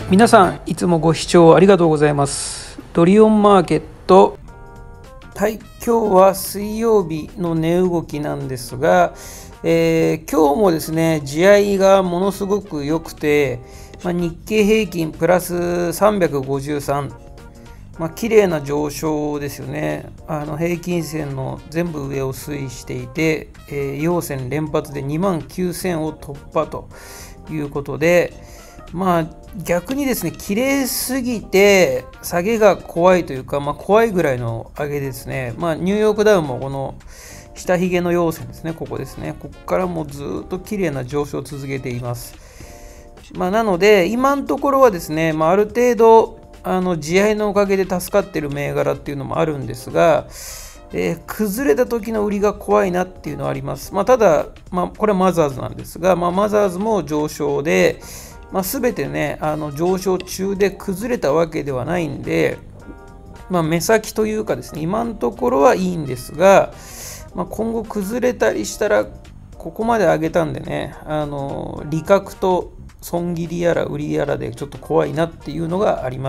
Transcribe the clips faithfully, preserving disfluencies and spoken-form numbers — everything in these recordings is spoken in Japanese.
皆さんいつもご視聴ありがとうございます。ドリオンマーケット、はい、今日は水曜日の値動きなんですが、えー、今日もですね地合いがものすごく良くて、まあ、日経平均プラスさんびゃくごじゅうさん、まあ綺麗な上昇ですよね。あの平均線の全部上を推移していて、えー、陽線連発でにまんきゅうせんを突破ということで、まあ逆にですね綺麗すぎて下げが怖いというか、まあ、怖いぐらいの上げですね。まあニューヨークダウもこの下髭の陽線ですね、ここですね、ここからもずっと綺麗な上昇を続けています。まあ、なので今のところはですね、まあ、ある程度あの地合いのおかげで助かっている銘柄っていうのもあるんですが、えー、崩れた時の売りが怖いなっていうのはあります。まあ、ただ、まあ、これはマザーズなんですが、まあ、マザーズも上昇で、まあ、全てねあの上昇中で崩れたわけではないんで、まあ、目先というかですね今のところはいいんですが、まあ、今後崩れたりしたらここまで上げたんでね、あの利確と損切りやら売りやらでちょっと怖いなっていうのがあります。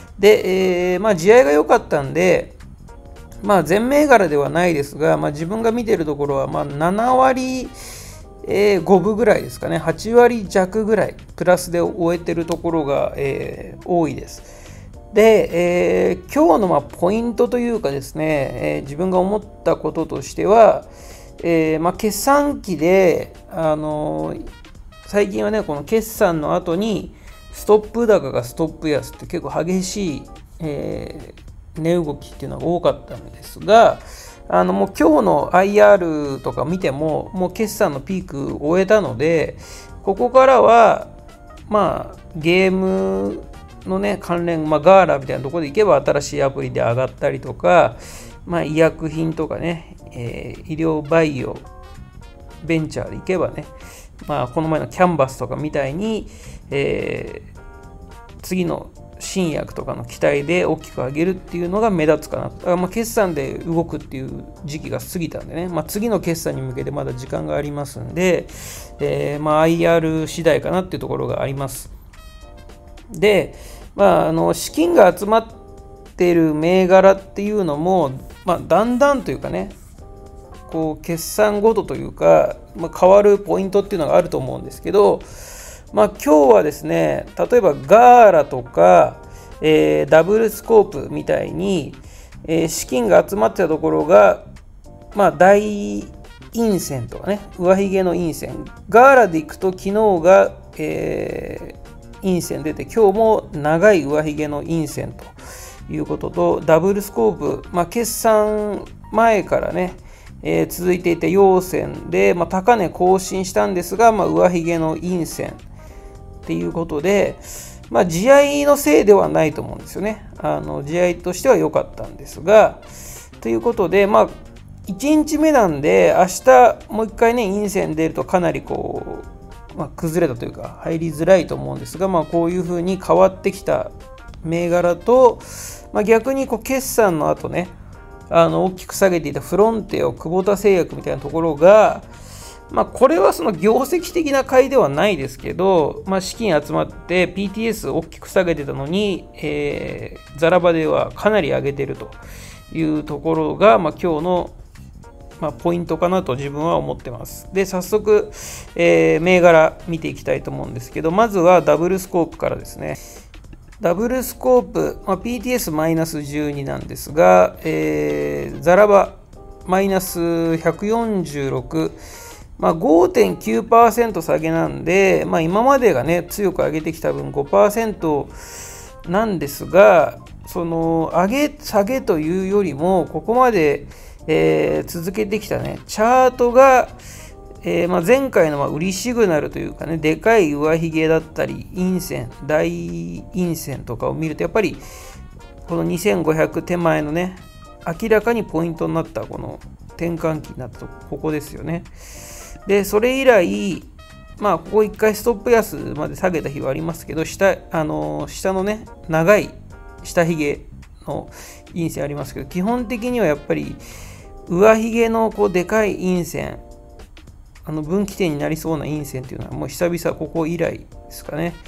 で、えー、まあ地合いが良かったんで、まあ全銘柄ではないですが、まあ、自分が見てるところはまあななわりごぶぐらいですかね、はちわりじゃくぐらいプラスで終えてるところが、えー、多いです。で、えー、今日のまあポイントというかですね、えー、自分が思ったこととしては、えーまあ、決算期で、あのー最近はねこの決算の後にストップ高がストップ安って結構激しい、えー、値動きっていうのが多かったんですが、あのもう今日の アイアール とか見てももう決算のピークを終えたので、ここからはまあゲームのね関連、まあ、ガーラみたいなところで行けば新しいアプリで上がったりとか、まあ、医薬品とかね、えー、医療バイオベンチャーで行けばね、まあ、この前のキャンバスとかみたいに、えー、次の新薬とかの期待で大きく上げるっていうのが目立つかなと。だからまあ決算で動くっていう時期が過ぎたんでね、まあ、次の決算に向けてまだ時間がありますんで、えー、まあ アイアール 次第かなっていうところがあります。で、まあ、あの資金が集まっている銘柄っていうのも、まあ、だんだんというかねこう決算ごとというか、まあ、変わるポイントっていうのがあると思うんですけど、まあ、今日はですね例えばガーラとか、えー、ダブルスコープみたいに、えー、資金が集まってたところが、まあ、大陰線とかね上髭の陰線、ガーラでいくと昨日が、えー、陰線出て今日も長い上髭の陰線ということと、ダブルスコープ、まあ、決算前からねえー、続いていた陽線で、まあ、高値更新したんですが、まあ、上髭の陰線っていうことで、まあ、地合いのせいではないと思うんですよね。あの地合いとしては良かったんですが、ということで、まあ、いちにちめなんで明日もう一回ね陰線出るとかなりこう、まあ、崩れたというか入りづらいと思うんですが、まあ、こういうふうに変わってきた銘柄と、まあ、逆にこう決算の後ねあの大きく下げていたフロンテオ、久保田製薬みたいなところが、まあ、これはその業績的な買いではないですけど、まあ、資金集まって ピーティーエス 大きく下げてたのに、えー、ザラバではかなり上げてるというところが、まあ、今日の、まあ、ポイントかなと自分は思ってます。で、早速、えー、銘柄見ていきたいと思うんですけど、まずはダブルスコープからですね。ダブルスコープ、まあ、ピーティーエスマイナスじゅうに なんですが、えー、ザラバマイナスひゃくよんじゅうろく、まあ、ごてんきゅうパーセント 下げなんで、まあ、今までがね強く上げてきた分 ごパーセント なんですが、その上げ下げというよりもここまで、えー、続けてきたねチャートがえーまあ、前回のまあ売りシグナルというかね、でかい上髭だったり、陰線、大陰線とかを見ると、やっぱりこのにせんごひゃく手前のね、明らかにポイントになったこの転換期になったとここですよね。で、それ以来、まあ、ここ一回ストップ安まで下げた日はありますけど、下、あのー、下のね、長い下髭の陰線ありますけど、基本的にはやっぱり上髭のこうでかい陰線、あの分岐点になりそうな陰線っていうのはもう久々ここ以来ですかね。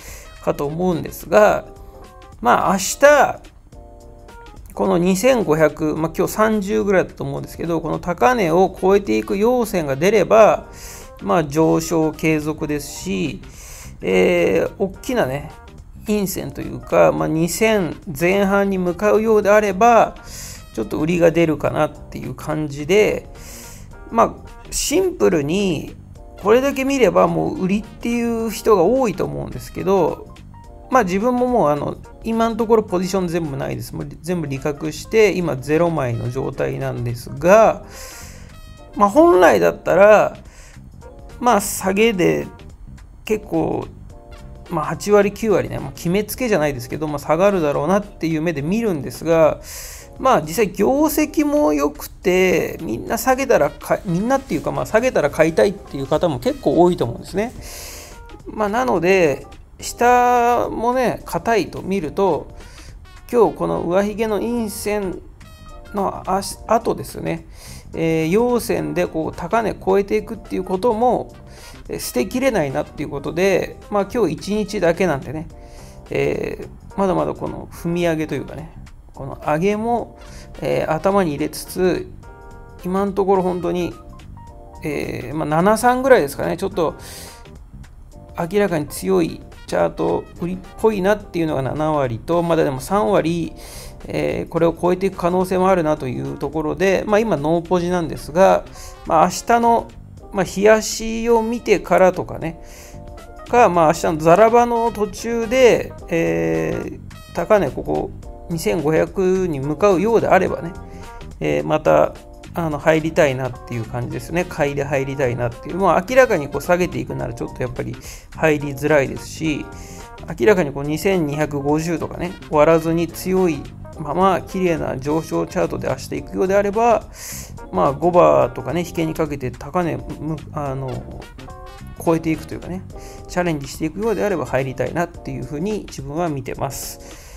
かと思うんですが、まあ明日このにせんごひゃく、まあ、今日さんじゅうぐらいだと思うんですけど、この高値を超えていく陽線が出れば、まあ、上昇継続ですし、えー、大きなね陰線というか、まあ、にせんぜん半に向かうようであればちょっと売りが出るかなっていう感じで、まあシンプルにこれだけ見ればもう売りっていう人が多いと思うんですけど、まあ自分ももうあの今のところポジション全部ないです。もう全部利確して今ゼロ枚の状態なんですが、まあ本来だったらまあ下げで結構まあはち割きゅう割ね、まあ、決めつけじゃないですけど、まあ、下がるだろうなっていう目で見るんですが、まあ実際業績も良くてみんな下げたらかみんなっていうかまあ下げたら買いたいっていう方も結構多いと思うんですね。まあなので下もね硬いと見ると今日この上髭の陰線の後ですよね、えー、陽線でこう高値超えていくっていうことも捨てきれないなっていうことで、まあ今日いちにちだけなんでね、えー、まだまだこの踏み上げというかねこの上げも、えー、頭に入れつつ今のところ本当に、えーまあ、ななさんぐらいですかね、ちょっと明らかに強いチャート売りっぽいなっていうのがなな割と、まだでもさん割、えー、これを超えていく可能性もあるなというところで、まあ、今ノーポジなんですが、まあ、明日の、まあ、日足を見てからとかねか、まあ、明日のザラバの途中で、えー、高値ここにせんごひゃくに向かうようであればね、えー、またあの入りたいなっていう感じですね。買いで入りたいなっていう。もう明らかにこう下げていくならちょっとやっぱり入りづらいですし、明らかにこうにせんにひゃくごじゅうとかね、割らずに強いまま綺麗な上昇チャートで明日いくようであれば、まあごばとかね、引けにかけて高値あの超えていくというかね、チャレンジしていくようであれば入りたいなっていうふうに自分は見てます。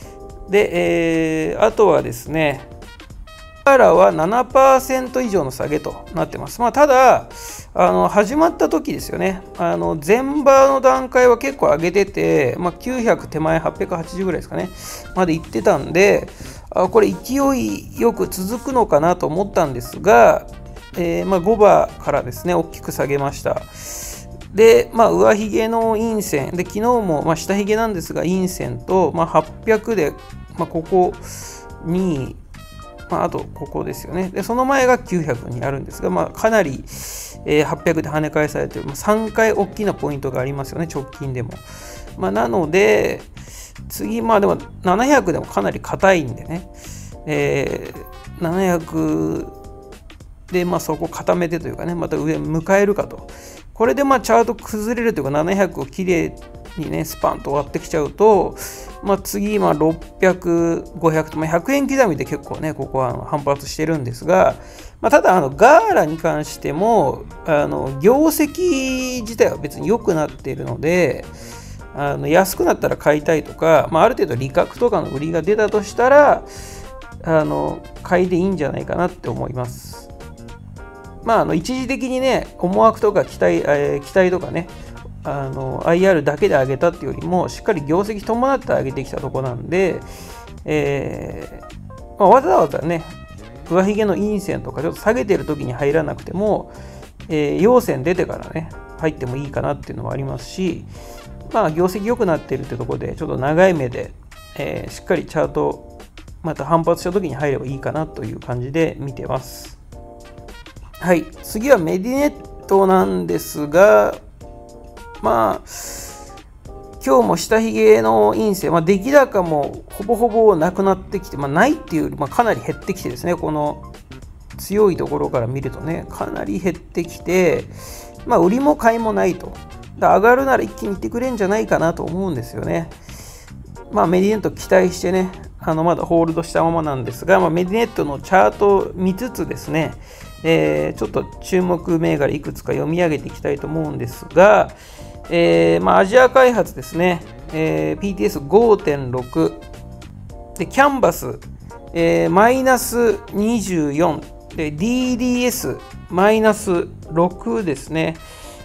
で、えー、あとはですね、からは ななパーセント 以上の下げとなってます。まあ、ただあの始まった時ですよね、あの前場の段階は結構上げてて、まあ、きゅうひゃく手前はっぴゃくはちじゅうぐらいですかねまでいってたんで、あこれ勢いよく続くのかなと思ったんですが、えー、まあごばからですね大きく下げました。で、まあ、上髭の陰線で昨日も、まあ、下髭なんですが陰線と、まあ、はっぴゃくで、まあ、ここにまあ、あとここですよね。で、その前がきゅうひゃくにあるんですが、まあ、かなり、えー、はっぴゃくで跳ね返されている、まあ、さんかい大きなポイントがありますよね、直近でも。まあ、なので、次、まあでもななひゃくでもかなり硬いんでね、えー、ななひゃくで、まあ、そこ固めてというかね、また上迎えるかと。これでまあチャート崩れるというか、ななひゃくをきれいにね、スパンと割ってきちゃうと、まあ、次、まあ、ろっぴゃく、ごひゃくと、まあ、ひゃくえん刻みで結構ね、ここは反発してるんですが、まあ、ただ、あのガーラに関しても、あの業績自体は別に良くなっているので、あの安くなったら買いたいとか、まあ、ある程度利確とかの売りが出たとしたら、あの買いでいいんじゃないかなって思います。まあ、あの一時的にね、思惑とか期待、えー、期待とかね、あの アイアール だけで上げたっていうよりもしっかり業績伴って上げてきたところなんで、えーまあ、わざわざね上髭の陰線とかちょっと下げてる時に入らなくても、えー、陽線出てからね入ってもいいかなっていうのもありますし、まあ業績良くなってるってところでちょっと長い目で、えー、しっかりチャートまた反発した時に入ればいいかなという感じで見てます。はい、次はメディネットなんですが、まあ今日も下髭の陰線、まあ、出来高もほぼほぼなくなってきて、まあ、ないっていうより、まあ、かなり減ってきてですね、この強いところから見るとね、かなり減ってきて、まあ、売りも買いもないと。上がるなら一気にいってくれんじゃないかなと思うんですよね。まあ、メディネット期待してね、あのまだホールドしたままなんですが、まあ、メディネットのチャートを見つつですね、えー、ちょっと注目銘柄いくつか読み上げていきたいと思うんですが、えーまあ、アジア開発ですね、えー、ピーティーエスごてんろく でキャンバス、えー、マイナスにじゅうよんで ディーディーエス マイナスろくですね、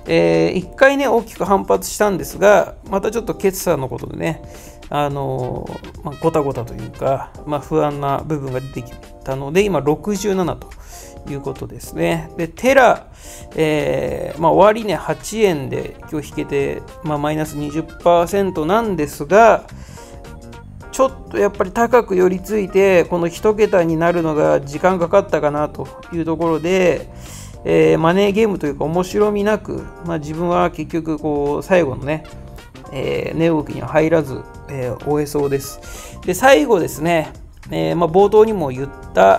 えー、いっかいね、大きく反発したんですが、またちょっと決算のことでね、あのーまあ、ごたごたというか、まあ、不安な部分が出てきたので、今ろくじゅうななということですね。で、テラ、えーまあ、終値はちえんで今日引けて、まあ、マイナス にじゅっパーセント なんですが、ちょっとやっぱり高く寄り付いて、この一桁になるのが時間かかったかなというところで、えー、マネーゲームというか面白みなく、まあ、自分は結局こう最後のね、えー、値動きには入らず、えー、終えそうです。で、最後ですね、えーまあ、冒頭にも言った、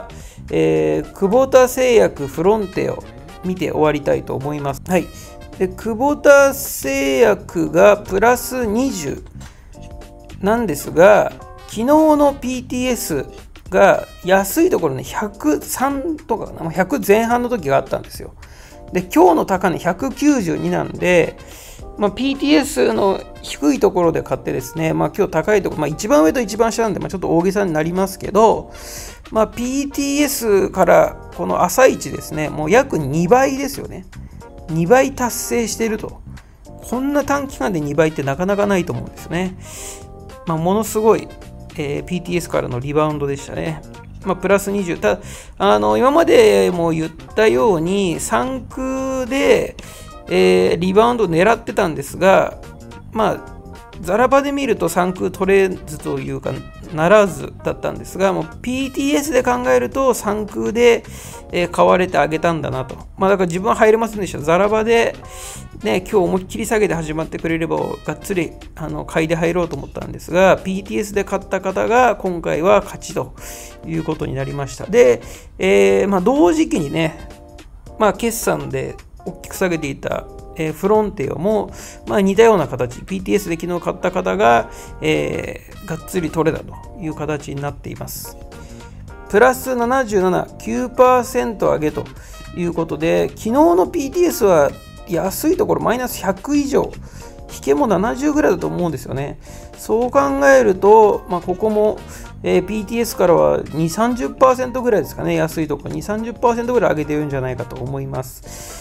えー、久保田製薬フロンテを見て終わりたいと思います。はい。で、久保田製薬がプラスにじゅうなんですが、昨日の ピーティーエスが安いところね、ひゃくさんとかかな、ひゃくぜん半の時があったんですよ。で、今日の高値ひゃくきゅうじゅうになんで、まあ、ピーティーエス の低いところで買ってですね、まあ、今日高いところ、まあ、一番上と一番下なんで、まあ、ちょっと大げさになりますけど、まあ、ピーティーエス からこの朝一ですね、もう約にばいですよね。にばい達成していると。こんな短期間でにばいってなかなかないと思うんですね。まあ、ものすごい、えー、ピーティーエス からのリバウンドでしたね。まあ、プラスにじゅう。ただ、あの、今までも言ったように、さん空で、えー、リバウンドを狙ってたんですが、まあ、ザラ場で見るとさん空取れずというか、ならずだったんですが、もう ピーティーエス で考えるとさん空で、えー、買われてあげたんだなと。まあ、だから自分は入れませんでした。ザラ場で、ね、今日思いっきり下げて始まってくれれば、がっつりあの買いで入ろうと思ったんですが、ピーティーエス で買った方が今回は勝ちということになりました。で、えーまあ、同時期にね、まあ、決算で大きく下げていた、えー、フロンテオも、まあ、似たような形、ピーティーエス で昨日買った方が、えー、がっつり取れたという形になっています。プラスななじゅうなな、きゅうパーセント 上げということで、昨日の ピーティーエス は安いところマイナスひゃく以上、引けもななじゅうぐらいだと思うんですよね。そう考えると、まあ、ここも、えー、ピーティーエス からはにじゅう、さんじゅっパーセント ぐらいですかね、安いところにじゅう、さんじゅっパーセント ぐらい上げてるんじゃないかと思います。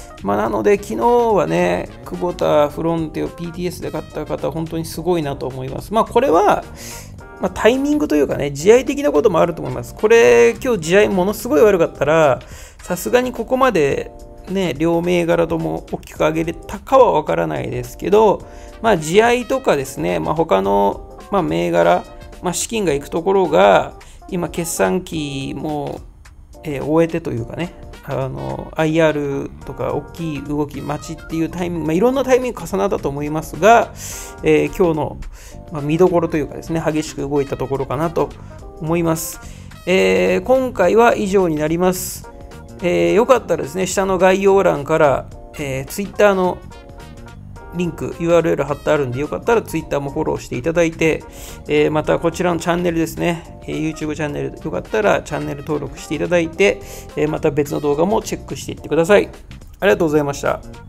まあ、なので、昨日はね、久保田フロンテを ピーティーエス で買った方、本当にすごいなと思います。まあ、これは、まあ、タイミングというかね、地合い的なこともあると思います。これ、今日地合いものすごい悪かったら、さすがにここまで、ね、両銘柄とも大きく上げれたかはわからないですけど、まあ、地合いとかですね、まあ、他の、まあ、銘柄、まあ、資金が行くところが、今、決算期も、えー、終えてというかね、あの アイアール とか大きい動き待ちっていうタイミング、まあ、いろんなタイミング重なったと思いますが、えー、今日の、まあ、見どころというかですね、激しく動いたところかなと思います。えー、今回は以上になります。えー、よかったらですね、下の概要欄から、えー、Twitter のリンク、ユーアールエル 貼ってあるんで、よかったら Twitter もフォローしていただいて、えー、またこちらのチャンネルですね、えー、YouTube チャンネル、よかったらチャンネル登録していただいて、えー、また別の動画もチェックしていってください。ありがとうございました。